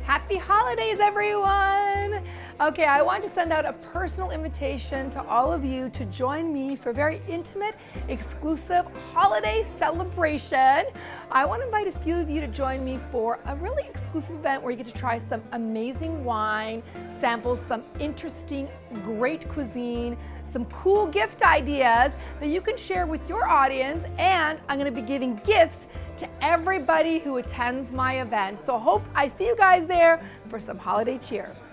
Happy holidays, everyone! Okay, I want to send out a personal invitation to all of you to join me for a very intimate, exclusive holiday celebration. I want to invite a few of you to join me for a really exclusive event where you get to try some amazing wine, sample some interesting, great cuisine, some cool gift ideas that you can share with your audience, and I'm going to be giving gifts to everybody who attends my event. So hope I see you guys there for some holiday cheer.